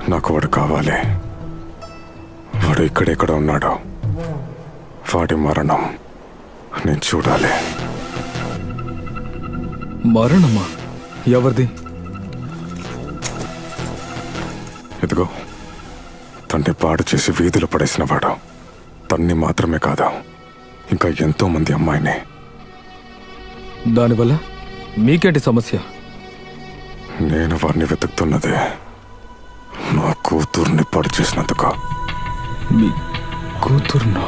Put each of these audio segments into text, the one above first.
నాకు వాడు కావాలి. వాడు ఇక్కడెక్కడ ఉన్నాడో వాడి మరణం నేను చూడాలి. మరణమా? ఎవరిది? ఇదిగో తన్ని పాడు చేసి వీధిలో పడేసిన వాడు. తన్ని మాత్రమే కాదు, ఇంకా ఎంతో మంది అమ్మాయిని. దానివల్ల మీకేంటి సమస్య? నేను వాడిని వెతుకుతున్నదే నా కూతుర్ని పాడు చేసినందుకు. మీ కూతురునా?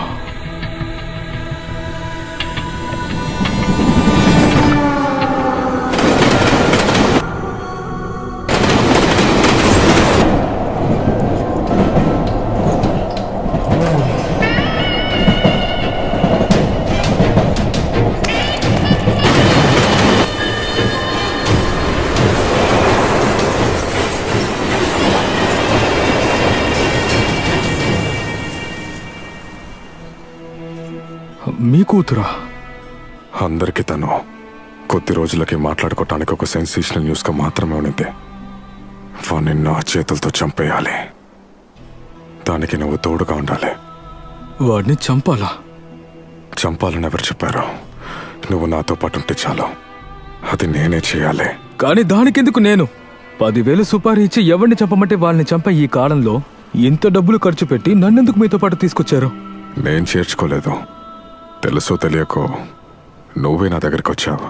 మీ కూతురా? అందరికీ తను కొద్ది రోజులకి మాట్లాడుకోవటానికి ఒక సెన్సేషనల్ న్యూస్గా మాత్రమే ఉన్నది. వాణ్ణి నా చేతులతో చంపేయాలి. దానికి నువ్వు తోడుగా ఉండాలి. వాడిని చంపాలా? చంపాలని ఎవరు చెప్పారు? నువ్వు నాతో పాటు ఉంటే చాలు. అది నేనే చేయాలి. కానీ దానికెందుకు నేను? 10,000 సుపారీ ఇచ్చి ఎవరిని చంపమంటే వాళ్ళని చంపే ఈ కాలంలో ఇంత డబ్బులు ఖర్చు పెట్టి నన్నెందుకు మీతో పాటు తీసుకొచ్చారు? నేను చేర్చుకోలేదు. తెలుసో తెలియకో నువ్వే నా దగ్గరికి వచ్చావు.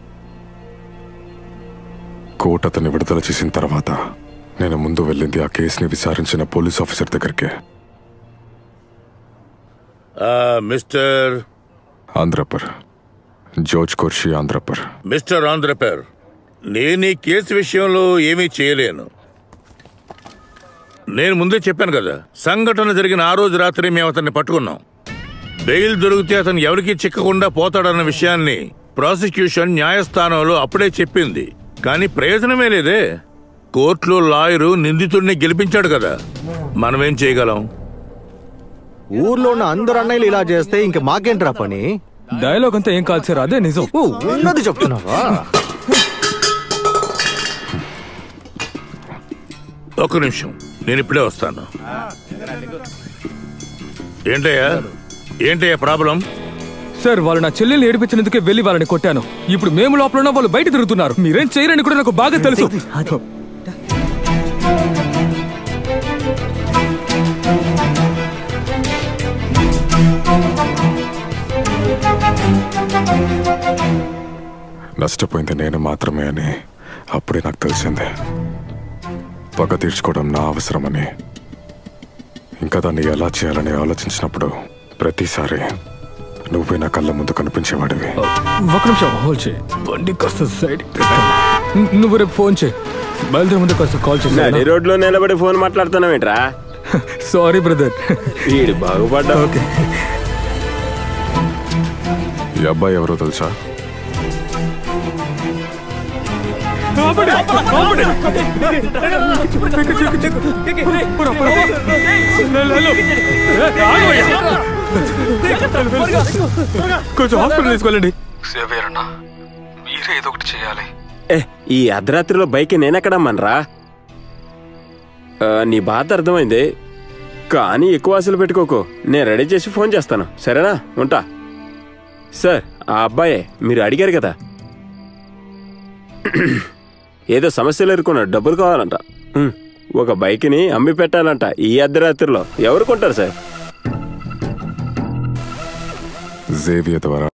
కోర్టు అతన్ని విడుదల చేసిన తర్వాత నేను ముందు వెళ్ళింది ఆ కేసుని విచారించిన పోలీస్ ఆఫీసర్ దగ్గరికి. మిస్టర్ ఆంధ్రపర్, జోర్జ్ కుర్షి ఆంధ్రపర్. మిస్టర్ ఆంధ్రపర్, నేను ఈ కేసు విషయంలో ఏమీ చేయలేను. నేను ముందే చెప్పాను కదా, సంఘటన జరిగిన ఆ రోజు రాత్రి మేము అతన్ని పట్టుకున్నాం. బెయిల్ దొరికితే అతను ఎవరికి చిక్కకుండా పోతాడన్న విషయాన్ని ప్రాసిక్యూషన్ న్యాయస్థానంలో అప్పుడే చెప్పింది. కానీ ప్రయోజనమే లేదే. కోర్టులో లాయరు నిందితుడిని గెలిపించాడు కదా, మనమేం చేయగలం? ఊర్లో ఉన్న అందరు అన్నయ్యలు ఇలా చేస్తే ఇంక మాకేంట్రా పని? డైలాగ్ అంతా ఏం కాదు సార్, అదే నిజం. ఉన్నది చెప్తున్నావా? ఒక నిమిషం, నేను ఇప్పుడే వస్తాను. ఏంటయ్యా ప్రాబ్లం? సార్, వాళ్ళు నా చెల్లెల్ని ఏడిపించినందుకే వెళ్ళి వాళ్ళని కొట్టాను. ఇప్పుడు మేము లోపల ఉన్న వాళ్ళు బయట తిరుగుతున్నారు. మీరేం చేయరని కూడా నాకు బాగా తెలుసు. నష్టపోయింది నేను మాత్రమే అని అప్పుడే నాకు తెలిసిందే. పగ తీర్చుకోవడం నా అవసరమని. ఇంకా దాన్ని ఎలా చేయాలని ఆలోచించినప్పుడు ప్రతిసారి నువ్వే నా కళ్ళ ముందు కనిపించేవాడివి. ఒక నిమిషం హోల్డ్ చేయి. బండి కాస్త సైడ్. నువ్వు రేపు ఫోన్ చేయి. బయలుదేరే ముందు కాస్త కాల్ చేసి. రోడ్లో నిలబడి ఫోన్ మాట్లాడుతున్నావేంట్రా? Sorry brother. వీడు బాగుపడ్డా. ఓకే. ఈ అబ్బాయి ఎవరో తెలుసా? కొంచెం హాస్పిటల్ తీసుకోవాలండి. మీరే ఏదో ఒకటి చేయాలి. ఈ అర్ధరాత్రిలో బైక్ నేనెక్కడమ్మనరా? నీ బాధ అర్థమైంది, కానీ ఎక్కువ ఆశలు పెట్టుకోకు. నేను రెడీ చేసి ఫోన్ చేస్తాను, సరేనా? ఉంటా. సార్, ఆ అబ్బాయే మీరు అడిగారు కదా, ఏదో సమస్యలు ఎదుర్కొన్నాడు, డబ్బులు కావాలంట. ఒక బైక్ని అమ్మి పెట్టాలంట ఈ అర్ధరాత్రిలో. ఎవరు కొంటారు సార్? జేవియర్ ద్వారా